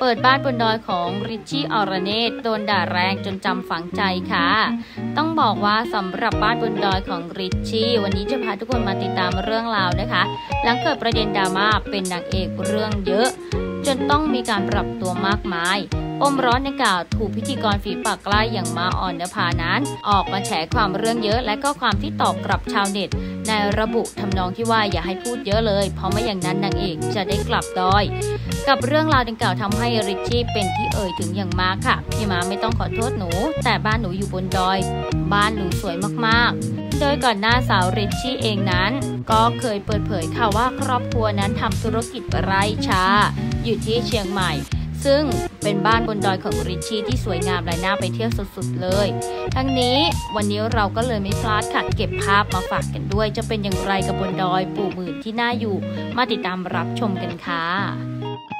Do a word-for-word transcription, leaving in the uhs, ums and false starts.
ปิดบ้านบนดอยของริชชี่อรเนศโดนด่าแรงจนจำฝังใจค่ะต้องบอกว่าสำหรับบ้านบนดอยของริชชี่วันนี้จะพาทุกคนมาติดตามเรื่องราวนะคะหลังเกิดประเด็นดราม่าเป็นนางเอกเรื่องเยอะจนต้องมีการปรับตัวมากมายปมร้อนในข่าวถูกพิธีกรฝีปากกล้าอย่างมาออนนภานั้นออกมาแฉความเรื่องเยอะและก็ความที่ตอบกลับชาวเน็ตในระบุทำนองที่ว่าอย่าให้พูดเยอะเลยเพราะไม่อย่างนั้นนางเอกจะได้กลับดอยกับเรื่องราวดังกล่าวทำให้ริชชี่เป็นที่เอ่ยถึงอย่างมากค่ะพี่ม้าไม่ต้องขอโทษหนูแต่บ้านหนูอยู่บนดอยบ้านหนูสวยมากๆโดยก่อนหน้าสาวริชชี่เองนั้นก็เคยเปิดเผยค่ะว่าครอบครัวนั้นทำธุรกิจไร่ชาอยู่ที่เชียงใหม่ซึ่งเป็นบ้านบนดอยของริชชี่ที่สวยงามและน่าไปเที่ยวสุดๆเลยทั้งนี้วันนี้เราก็เลยไม่พลาดค่ะเก็บภาพมาฝากกันด้วยจะเป็นอย่างไรกับบนดอยปู่หมื่นที่น่าอยู่มาติดตามรับชมกันค่ะ